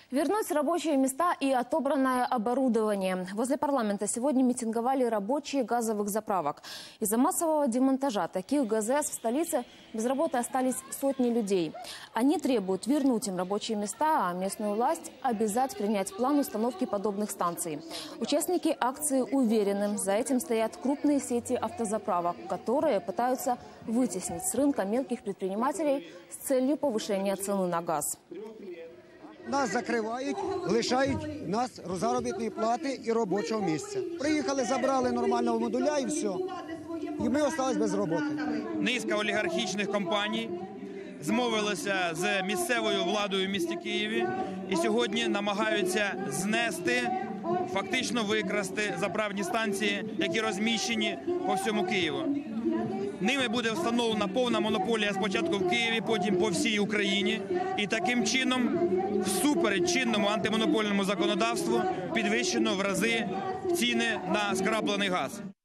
Вернуть рабочие места и отобранное оборудование. Возле парламента сегодня митинговали рабочие газовых заправок. Из-за массового демонтажа таких ГЗС в столице без работы остались сотни людей. Они требуют вернуть им рабочие места, а местную власть обязать принять план установки подобных станций. Участники акции уверены, за этим стоят крупные сети автозаправок, которые пытаются вытеснить с рынка мелких предпринимателей с целью повышения цены на газ. Нас закривають, лишають нас заробітної плати і робочого місця. Приїхали, забрали нормального модуля і все. І ми залишились без роботи. Низка олігархічних компаній змовилися з місцевою владою в місті Києві і сьогодні намагаються знести, фактично викрасти заправні станції, які розміщені по всьому Києву. Ними буде встановлена повна монополія спочатку в Києві, потім по всій Україні. І таким чином, всупереч чинному антимонопольному законодавству, підвищено в рази ціни на скраплений газ.